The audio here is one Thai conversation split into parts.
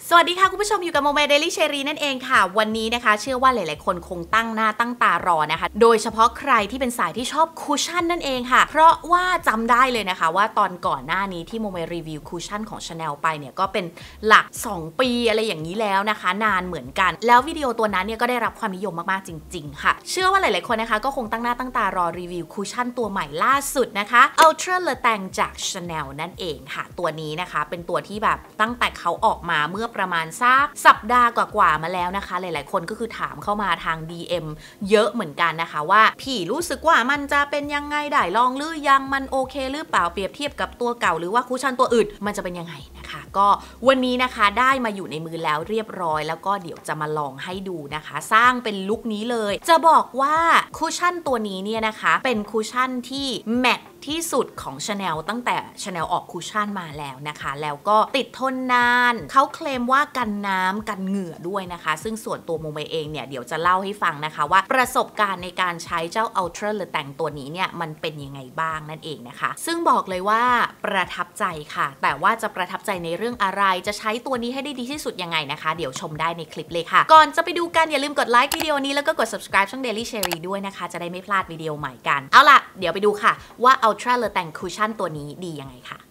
สวัสดีค่ะคุณผู้ชมอยู่กับโมเมเดลี่เชอรี่นั่นเองค่ะวันนี้นะคะเชื่อว่าหลายๆคนคงตั้งหน้าตั้งตารอนะคะโดยเฉพาะใครที่เป็นสายที่ชอบคุชชั่นนั่นเองค่ะเพราะว่าจำได้เลยนะคะว่าตอนก่อนหน้านี้ที่โมเมรีวิวคุชชั่นของ Chanel ไปเนี่ยก็เป็นหลัก2 ปีอะไรอย่างนี้แล้วนะคะนานเหมือนกันแล้ววิดีโอตัวนั้นเนี่ยก็ได้รับความนิยมมากๆจริงๆค่ะเชื่อว่าหลายๆคนนะคะก็คงตั้งหน้าตั้งตารอรีวิวคุชชั่นตัวใหม่ล่าสุดนะคะ Ultra Le Tang จาก Chanel นั่นเองค่ะตัวนี้นะคะเป็นตัวที่แบบตั้งแต่เขาออกมาเมื่อประมาณสักสัปดาห์กว่าๆมาแล้วนะคะหลายๆคนก็คือถามเข้ามาทาง DM เยอะเหมือนกันนะคะว่าพี่รู้สึกว่ามันจะเป็นยังไงได้ลองหรือยังมันโอเคหรือเปล่าเปรียบเทียบกับตัวเก่าหรือว่าคุชชั่นตัวอื่นมันจะเป็นยังไงนะคะก็วันนี้นะคะได้มาอยู่ในมือแล้วเรียบร้อยแล้วก็เดี๋ยวจะมาลองให้ดูนะคะสร้างเป็นลุคนี้เลยจะบอกว่าคุชชั่นตัวนี้เนี่ยนะคะเป็นคุชชั่นที่แมทที่สุดของ Chanel ตั้งแต่ Chanel ออกคุชชั่นมาแล้วนะคะแล้วก็ติดทนนานเขาเคลมว่ากันน้ำกันเหงื่อด้วยนะคะซึ่งส่วนตัวโมเมเองเนี่ยเดี๋ยวจะเล่าให้ฟังนะคะว่าประสบการณ์ในการใช้เจ้า Ultra Le Tang ตัวนี้เนี่ยมันเป็นยังไงบ้างนั่นเองนะคะซึ่งบอกเลยว่าประทับใจค่ะแต่ว่าจะประทับใจในเรื่องอะไรจะใช้ตัวนี้ให้ได้ดีที่สุดยังไงนะคะเดี๋ยวชมได้ในคลิปเลยค่ะก่อนจะไปดูกันอย่าลืมกดไลค์วิดีโอนี้แล้วก็กด subscribe ช่อง Daily Cherry ด้วยนะคะจะได้ไม่พลาดวิดีโอใหม่กันเอาล่ะเดี๋ยวไปดูค่ะว่า Ultra Le Tang Cushion ตัวนี้ดียังไงค่ะ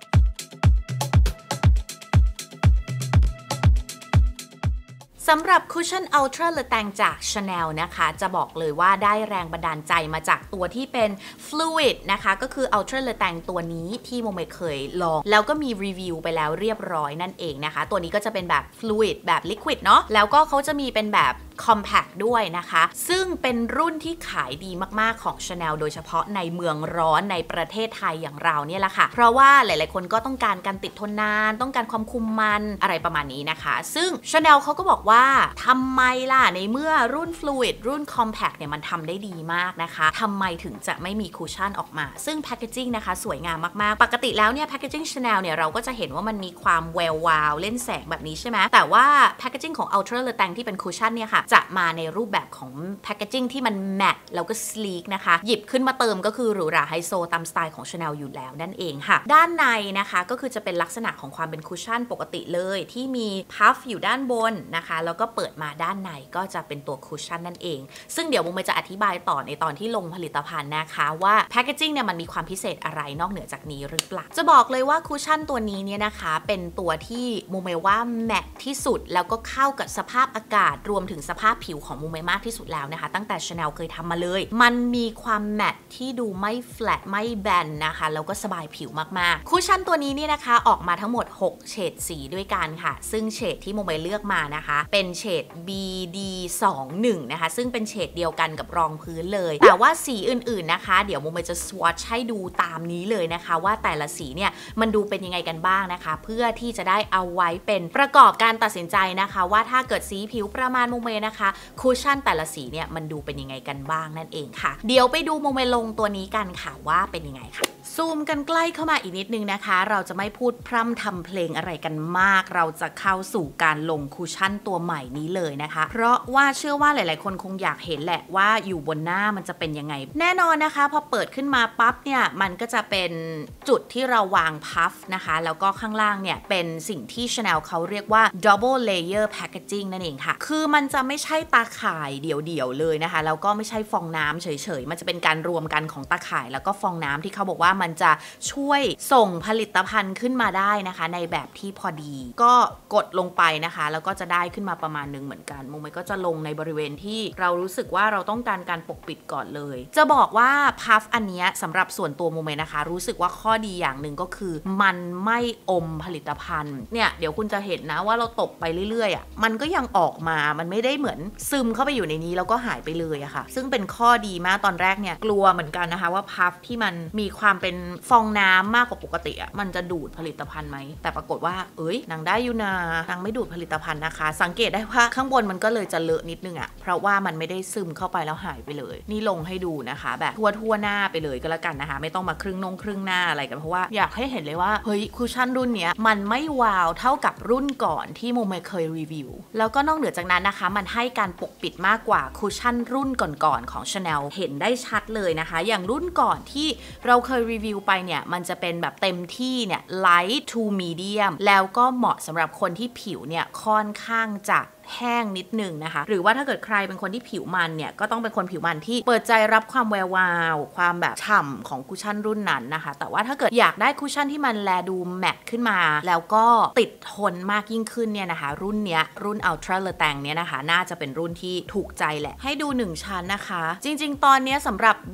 สำหรับ Cushion Ultra Le Tang จาก Chanel นะคะจะบอกเลยว่าได้แรงบันดาลใจมาจากตัวที่เป็น Fluid นะคะก็คือ Ultra Le Tang ตัวนี้ที่โมเมเคยลองแล้วก็มีรีวิวไปแล้วเรียบร้อยนั่นเองนะคะตัวนี้ก็จะเป็นแบบ Fluid แบบ Liquid เนาะแล้วก็เขาจะมีเป็นแบบ Compact ด้วยนะคะซึ่งเป็นรุ่นที่ขายดีมากๆของ Chanel โดยเฉพาะในเมืองร้อนในประเทศไทยอย่างเราเนี่ยแหละค่ะเพราะว่าหลายๆคนก็ต้องการการติดทนนานต้องการความคุมมันอะไรประมาณนี้นะคะซึ่ง Chanel เขาก็บอกว่าทำไมล่ะในเมื่อรุ่น Fluid รุ่น Compact เนี่ยมันทำได้ดีมากนะคะทำไมถึงจะไม่มีคุชชั่นออกมาซึ่งแพคเกจิ้งนะคะสวยงามมากๆปกติแล้วเนี่ยแพคเกจิ้ง Chanel เนี่ยเราก็จะเห็นว่ามันมีความแวววาวเล่นแสงแบบนี้ใช่ไหมแต่ว่าแพคเกจิ้งของ Ultra Le Tang ที่เป็นคุชชั่นเนี่ยค่ะจะมาในรูปแบบของแพคเกจิ้งที่มันแมตต์แล้วก็สลีกนะคะหยิบขึ้นมาเติมก็คือหรูหราไฮโซตามสไตล์ของ Chanel อยู่แล้วนั่นเองค่ะด้านในนะคะก็คือจะเป็นลักษณะของความเป็นคุชชั่นปกติเลยที่มีพัฟอยู่ด้านบนนะคะแล้วก็เปิดมาด้านในก็จะเป็นตัวคุชชั่นนั่นเองซึ่งเดี๋ยวโมเมจะอธิบายต่อในตอนที่ลงผลิตภัณฑ์นะคะว่าแพคเกจิ้งเนี่ยมันมีความพิเศษอะไรนอกเหนือจากนี้หรือเปล่าจะบอกเลยว่าคุชชั่นตัวนี้เนี่ยนะคะเป็นตัวที่โมเมว่าแมทที่สุดแล้วก็เข้ากับสภาพอากาศรวมถึงสภาพผิวของโมเมมากที่สุดแล้วนะคะตั้งแต่ Chanel เคยทำมาเลยมันมีความแมทที่ดูไม่แฟลตไม่แบนนะคะแล้วก็สบายผิวมากๆคุชชั่นตัวนี้เนี่ยนะคะออกมาทั้งหมด6เฉดสีด้วยกันค่ะซึ่งเฉดที่โมเมเลือกมานะคะเป็นเฉด BD21 นะคะซึ่งเป็นเฉดเดียวกันกับรองพื้นเลยแต่ว่าสีอื่นๆนะคะเดี๋ยวโมเมจะสวอตช์ให้ดูตามนี้เลยนะคะว่าแต่ละสีเนี่ยมันดูเป็นยังไงกันบ้างนะคะเพื่อที่จะได้เอาไว้เป็นประกอบการตัดสินใจนะคะว่าถ้าเกิดสีผิวประมาณโมเมนะคะคุชชั่นแต่ละสีเนี่ยมันดูเป็นยังไงกันบ้างนั่นเองค่ะเดี๋ยวไปดูโมเมลงตัวนี้กันค่ะว่าเป็นยังไงค่ะซูมกันใกล้เข้ามาอีกนิดนึงนะคะเราจะไม่พูดพร่ำทำเพลงอะไรกันมากเราจะเข้าสู่การลงคุชชั่นตัวใหม่นี้เลยนะคะเพราะว่าเชื่อว่าหลายๆคนคงอยากเห็นแหละว่าอยู่บนหน้ามันจะเป็นยังไงแน่นอนนะคะพอเปิดขึ้นมาปั๊บเนี่ยมันก็จะเป็นจุดที่เราวางพัฟนะคะแล้วก็ข้างล่างเนี่ยเป็นสิ่งที่ Chanel เขาเรียกว่า double layer packaging นั่นเองค่ะคือมันจะไม่ใช่ตาข่ายเดี่ยวๆเลยนะคะแล้วก็ไม่ใช่ฟองน้ำเฉยๆมันจะเป็นการรวมกันของตาข่ายแล้วก็ฟองน้ำที่เขาบอกว่ามันจะช่วยส่งผลิตภัณฑ์ขึ้นมาได้นะคะในแบบที่พอดีก็กดลงไปนะคะแล้วก็จะได้ขึ้นมาประมาณนึงเหมือนกันโมเมก็จะลงในบริเวณที่เรารู้สึกว่าเราต้องการการปกปิดก่อนเลยจะบอกว่าพัฟอันนี้สำหรับส่วนตัวโมเมนะคะรู้สึกว่าข้อดีอย่างหนึ่งก็คือมันไม่อมผลิตภัณฑ์เนี่ยเดี๋ยวคุณจะเห็นนะว่าเราตบไปเรื่อยๆอ่ะมันก็ยังออกมามันไม่ได้เหมือนซึมเข้าไปอยู่ในนี้แล้วก็หายไปเลยอะค่ะซึ่งเป็นข้อดีมากตอนแรกเนี่ยกลัวเหมือนกันนะคะว่าพัฟที่มันมีความเป็นฟองน้ำมากกว่าปกติอะมันจะดูดผลิตภัณฑ์ไหมแต่ปรากฏว่านางได้อยู่นะนางไม่ดูดผลิตภัณฑ์นะคะสังเกตได้ว่าข้างบนมันก็เลยจะเลอะนิดนึงอะเพราะว่ามันไม่ได้ซึมเข้าไปแล้วหายไปเลยนี่ลงให้ดูนะคะแบบทั่วหน้าไปเลยก็แล้วกันนะคะไม่ต้องมาครึ่งหน้าอะไรกันเพราะว่าอยากให้เห็นเลยว่าเฮ้ยคุชชั่นรุ่นเนี้ยมันไม่วาวเท่ากับรุ่นก่อนที่โมเมเคยรีวิวแล้วก็นอกเหนือจากนั้นนะคะมันให้การปกปิดมากกว่าคุชชั่นรุ่นก่อนๆของ Chanel เห็นได้ชัดเลยนะคะอย่างรุ่นก่อนที่เราเคยรีวิวไปเนี่ยมันจะเป็นแบบเต็มที่เนี่ย light to medium แล้วก็เหมาะสำหรับคนที่ผิวเนี่ยค่อนข้างจะแห้งนิดนึงนะคะหรือว่าถ้าเกิดใครเป็นคนที่ผิวมันเนี่ยก็ต้องเป็นคนผิวมันที่เปิดใจรับความแวววาวความแบบฉ่ำของคุชชั่นรุ่นนั้นนะคะแต่ว่าถ้าเกิดอยากได้คุชชั่นที่มันแลดูแมตต์ขึ้นมาแล้วก็ติดทนมากยิ่งขึ้นเนี่ยนะคะรุ่นเนี้ยรุ่น Ultra Le Tang เนี่ยนะคะน่าจะเป็นรุ่นที่ถูกใจแหละให้ดู1ชั้นนะคะจริงๆตอนนี้สำหรับ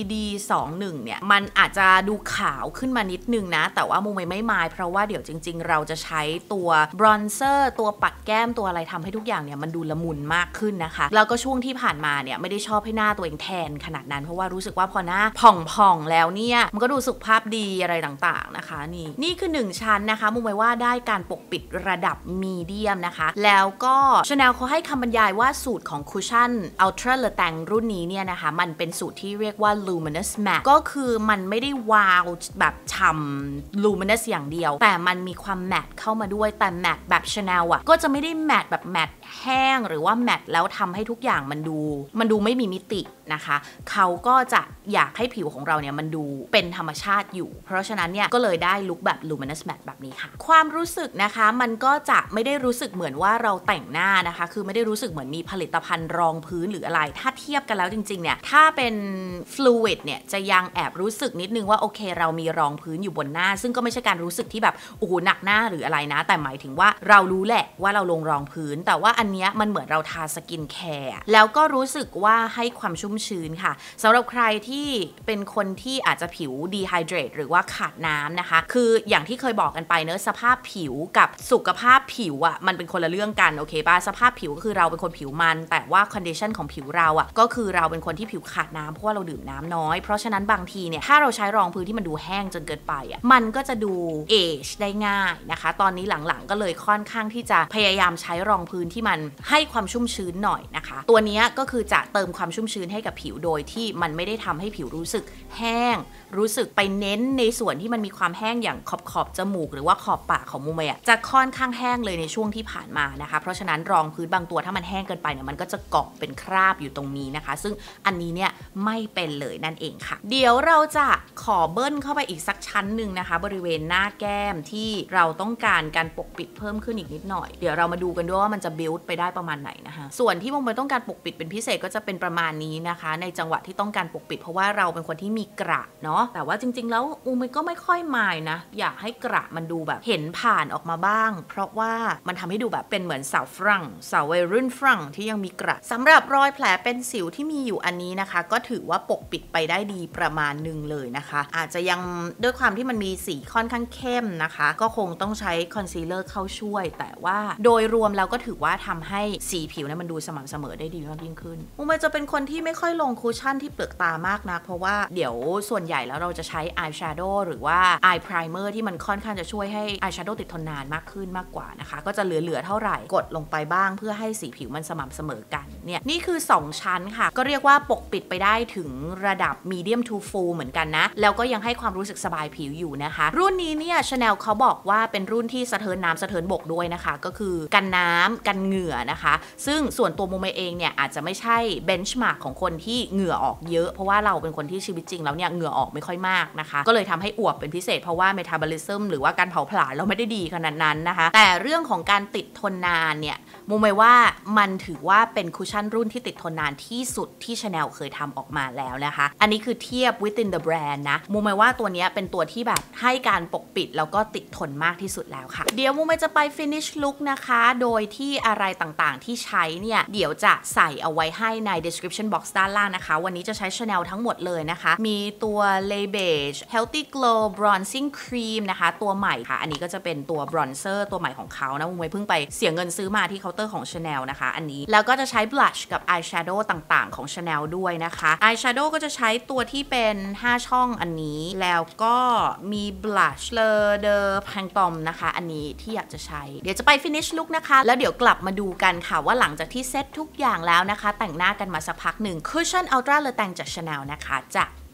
BD21 เนี่ยมันอาจจะดูขาวขึ้นมานิดนึงนะแต่ว่ามุมไม่มายเพราะว่าเดี๋ยวจริงๆเราจะใช้ตัวบรอนเซอร์ตัวปัดแก้มตัวอะไรทำให้ทุกอย่างเนี่ยมันดูละมุนมากขึ้นนะคะแล้วก็ช่วงที่ผ่านมาเนี่ยไม่ได้ชอบให้หน้าตัวเองแทนขนาดนั้นเพราะว่ารู้สึกว่าพอหน้าผ่องๆแล้วเนี่ยมันก็ดูสุขภาพดีอะไรต่างๆนะคะนี่คือ1ชั้นนะคะมุมไว้ว่าได้การปกปิดระดับมีเดียมนะคะแล้วก็ Chanel เขาให้คำบรรยายว่าสูตรของคุชชั่น Ultra Le Tang รุ่นนี้เนี่ยนะคะมันเป็นสูตรที่เรียกว่า Luminous Matte ก็คือมันไม่ได้วาวแบบฉ่ำ Luminous อย่างเดียวแต่มันมีความแมตต์เข้ามาด้วยแต่แมตต์แบบ Chanel อ่ะก็จะไม่ได้แมตต์แบบแมตต์แห้งหรือว่าแมตต์แล้วทำให้ทุกอย่างมันดูไม่มีมิตินะคะเขาก็จะอยากให้ผิวของเราเนี่ยมันดูเป็นธรรมชาติอยู่เพราะฉะนั้นเนี่ยก็เลยได้ลุคแบบ Luminous Matte แบบนี้ค่ะความรู้สึกนะคะมันก็จะไม่ได้รู้สึกเหมือนว่าเราแต่งหน้านะคะคือไม่ได้รู้สึกเหมือนมีผลิตภัณฑ์รองพื้นหรืออะไรถ้าเทียบกันแล้วจริงๆเนี่ยถ้าเป็น Fluid เนี่ยจะยังแอบรู้สึกนิดนึงว่าโอเคเรามีรองพื้นอยู่บนหน้าซึ่งก็ไม่ใช่การรู้สึกที่แบบโอ้โหหนักหน้าหรืออะไรนะแต่หมายถึงว่าเรารู้แหละว่าเราลงรองพื้นแต่ว่าอันเนี้ยมันเหมือนเราทาสกินแคร์แล้วก็รู้สึกว่าให้ความชุ่มชื้นค่ะสำหรับใครที่เป็นคนที่อาจจะผิวดีไฮเดรตหรือว่าขาดน้ำนะคะคืออย่างที่เคยบอกกันไปเนอะสภาพผิวกับสุขภาพผิวอ่ะมันเป็นคนละเรื่องกันโอเคป่ะสภาพผิวก็คือเราเป็นคนผิวมันแต่ว่าคอนดิชันของผิวเราอ่ะก็คือเราเป็นคนที่ผิวขาดน้ำเพราะว่าเราดื่มน้ำน้อยเพราะฉะนั้นบางทีเนี่ยถ้าเราใช้รองพื้นที่มันดูแห้งจนเกินไปอ่ะมันก็จะดูเอจได้ง่ายนะคะตอนนี้หลังๆก็เลยค่อนข้างที่จะพยายามใช้รองพื้นที่มันให้ความชุ่มชื้นหน่อยนะคะตัวนี้ก็คือจะเติมความชุ่มชื้นให้กับผิวโดยที่มันไม่ได้ทำให้ผิวรู้สึกแห้งรู้สึกไปเน้นในส่วนที่มันมีความแห้งอย่างขอบจมูกหรือว่าขอบปากของมุมเมย์จะค่อนข้างแห้งเลยในช่วงที่ผ่านมานะคะเพราะฉะนั้นรองพื้นบางตัวถ้ามันแห้งเกินไปเนี่ยมันก็จะเกาะเป็นคราบอยู่ตรงนี้นะคะซึ่งอันนี้เนี่ยไม่เป็นเลยนั่นเองค่ะเดี๋ยวเราจะขอเบิ้ลเข้าไปอีกสักชั้นหนึ่งนะคะบริเวณหน้าแก้มที่เราต้องการการปกปิดเพิ่มขึ้นอีกนิดหน่อยเดี๋ยวเรามาดูกันด้วยว่ามันจะบิวต์ไปได้ประมาณไหนนะคะส่วนที่มุมเมย์ต้องการปกปิดเป็นพิเศษก็จะเป็นประมาณนี้นะคะในจังหวะที่ต้องการปกปิดเพราะว่าเราเป็นคนที่มีกระเนาะแต่ว่าจริงๆแล้วมุมเมย์ก็ไม่ค่อยมายนะอยากให้กระมันดูแบบเห็นผ่านออกมาบ้างเพราะว่ามันทำให้ดูแบบเป็นเหมือนสาวฝรั่งสาววัยรุ่นฝรั่งที่ยังมีกระสำหรับรอยแผลเป็นสิวที่มีอยู่อันนี้นะคะก็ถือว่าปกปิดไปได้ดีประมาณหนึ่งเลยนะคะอาจจะยังด้วยความที่มันมีสีค่อนข้างเข้มนะคะก็คงต้องใช้คอนซีลเลอร์เข้าช่วยแต่ว่าโดยรวมแล้วก็ถือว่าทำให้สีผิวเนี่ยมันดูสม่ำเสมอได้ดีมากยิ่งขึ้นมุมเมย์จะเป็นคนที่ไม่ค่อยลงคุชชั่นที่เปลือกตามากนักเพราะว่าเดี๋ยวส่วนใหญ่แล้วเราจะใช้อายแชโดว์หรือว่าอายไพรเมอร์ที่มันค่อนข้างจะช่วยให้อายแชโดว์ติดทนนานมากขึ้นมากกว่านะคะก็จะเหลือเท่าไหร่กดลงไปบ้างเพื่อให้สีผิวมันสม่ำเสมอกันเนี่ยนี่คือ2ชั้นค่ะก็เรียกว่าปกปิดไปได้ถึงระดับ medium to full เหมือนกันนะแล้วก็ยังให้ความรู้สึกสบายผิวอยู่นะคะรุ่นนี้เนี่ย Chanel เขาบอกว่าเป็นรุ่นที่สะเทินน้ำสะเทินบกด้วยนะคะก็คือกันน้ำกันเหงื่อนะคะซึ่งส่วนตัวโมเมเองเนี่ยอาจจะไม่ใช่เบนช์มาร์กของคนที่เหงื่อออกเยอะเพราะว่าเราเป็นคนที่ชีวิตจริงแล้วเนี่ยเหงื่อออกไม่ค่อยมากนะคะก็เลยทำให้อวบเป็นพิเศษเพราะว่าเมตาบอลิซึมหรือว่าการเผาผลาญเราไม่ได้ดีขนาดนั้นนะคะแต่เรื่องของการติดทนนานเนี่ยโมเมว่ามันถือว่าเป็นคุชชั่นรุ่นที่ติดทนนานที่สุดที่ Chanel เคยทำออกมาแล้วนะคะอันนี้คือเทียบ within the brand นะโมเมว่าตัวนี้เป็นตัวที่แบบให้การปกปิดแล้วก็ติดทนมากที่สุดแล้วค่ะเดี๋ยวโมเมจะไป finish look นะคะโดยที่อะไรต่างๆที่ใช้เนี่ยเดี๋ยวจะใส่เอาไว้ให้ใน description box ด้านล่างนะคะวันนี้จะใช้ Chanel ทั้งหมดเลยนะคะมีตัว Le Beige Healthy Glow Bronzing Cream นะคะตัวใหม่ค่ะอันนี้ก็จะเป็นตัว bronzer ตัวใหม่ของเขานะโมเมเพิ่งไปเสียเงินซื้อมาที่เคาน์เตอร์ของ Chanel นะคะอันนี้แล้วก็จะใช้ blush กับ eyeshadow ต่างๆของ Chanel ด้วยนะคะ eyeshadow ก็จะใช้ตัวที่เป็น5ช่องอันนี้แล้วก็มี blush Le de Pantome นะคะอันนี้ที่อยากจะใช้เดี๋ยวจะไป finish look นะคะแล้วเดี๋ยวกลับมาดูกันค่ะว่าหลังจากที่เซตทุกอย่างแล้วนะคะแต่งหน้ากันมาสักพักหนึ่ง Cushion Ultra Le Tang จาก Chanel นะคะจะ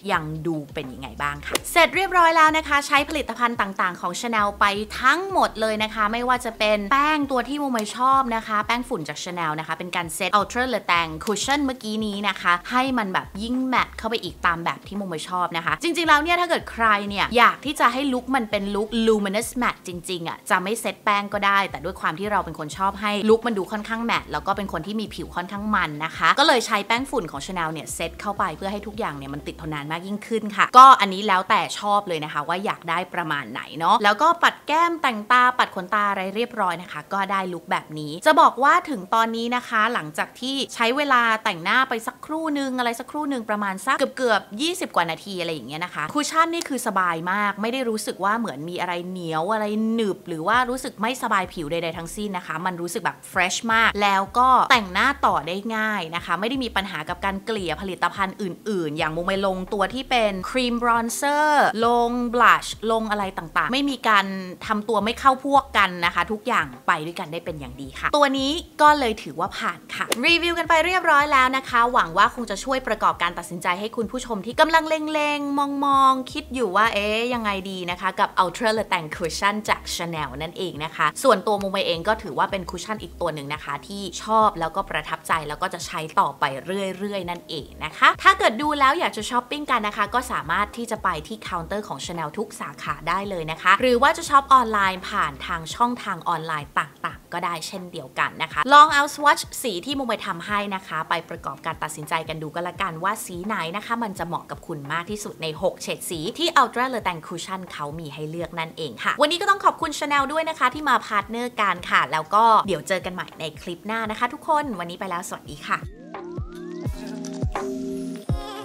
ยังดูเป็นยังไงบ้างค่ะเสร็จเรียบร้อยแล้วนะคะใช้ผลิตภัณฑ์ต่างๆของ Chanel ไปทั้งหมดเลยนะคะไม่ว่าจะเป็นแป้งตัวที่โมเมชอบนะคะแป้งฝุ่นจาก Chanel นะคะเป็นการเซต Ultra Le Tang Cushion เมื่อกี้นี้นะคะให้มันแบบยิ่งแมทเข้าไปอีกตามแบบที่โมเมชอบนะคะจริงๆแล้วเนี่ยถ้าเกิดใครเนี่ยอยากที่จะให้ลุคมันเป็นลุค luminous matte จริงๆอ่ะจะไม่เซตแป้งก็ได้แต่ด้วยความที่เราเป็นคนชอบให้ลุคมันดูค่อนข้างแมทแล้วก็เป็นคนที่มีผิวค่อนข้างมันนะคะก็เลยใช้แป้งฝุ่นของ Chanel เนี่ยเซตเข้าไปเพื่อให้ทุกอย่างเนี่ยมันติดทนนานมากยิ่งขึ้นค่ะก็อันนี้แล้วแต่ชอบเลยนะคะว่าอยากได้ประมาณไหนเนาะแล้วก็ปัดแก้มแต่งตาปัดขนตาอะไรเรียบร้อยนะคะก็ได้ลุคแบบนี้จะบอกว่าถึงตอนนี้นะคะหลังจากที่ใช้เวลาแต่งหน้าไปสักครู่นึงอะไรสักครู่นึงประมาณสักเกือบ20 กว่านาทีอะไรอย่างเงี้ยนะคะคุชชั่นนี่คือสบายมากไม่ได้รู้สึกว่าเหมือนมีอะไรเหนียวอะไรหนึบหรือว่ารู้สึกไม่สบายผิวใดๆทั้งสิ้นนะคะมันรู้สึกแบบเฟรชมากแล้วก็แต่งหน้าต่อได้ง่ายนะคะไม่ได้มีปัญหากับการเกลี่ยผลิตภัณฑ์อื่นๆอย่างโมเมลงตัวที่เป็นครีมบรอนเซอร์ลงบลัชลงอะไรต่างๆไม่มีการทำตัวไม่เข้าพวกกันนะคะทุกอย่างไปด้วยกันได้เป็นอย่างดีค่ะตัวนี้ก็เลยถือว่าผ่านค่ะรีวิวกันไปเรียบร้อยแล้วนะคะหวังว่าคงจะช่วยประกอบการตัดสินใจให้คุณผู้ชมที่กำลังเล็งๆมองคิดอยู่ว่ายังไงดีนะคะกับ Ultra Le Tang Cushion จาก Chanel นั่นเองนะคะส่วนตัวโมเมเองก็ถือว่าเป็นคุชชั่นอีกตัวหนึ่งนะคะที่ชอบแล้วก็ประทับใจแล้วก็จะใช้ต่อไปเรื่อยๆนั่นเองนะคะถ้าเกิดดูแล้วอยากจะช้อปปิ้งกันนะคะก็สามารถที่จะไปที่เคาน์เตอร์ของ Chanel ทุกสาขาได้เลยนะคะหรือว่าจะช็อปออนไลน์ผ่านทางช่องทางออนไลน์ต่างๆก็ได้เช่นเดียวกันนะคะลองเอาสวอชสีที่โมเมทำให้นะคะไปประกอบการตัดสินใจกันดูก็แล้วกันว่าสีไหนนะคะมันจะเหมาะกับคุณมากที่สุดใน6เฉดสีที่ Ultra Le Tang Cushion เขามีให้เลือกนั่นเองค่ะวันนี้ก็ต้องขอบคุณ Chanel ด้วยนะคะที่มาพาร์ทเนอร์กันค่ะแล้วก็เดี๋ยวเจอกันใหม่ในคลิปหน้านะคะทุกคนวันนี้ไปแล้วสวัสดีค่ะ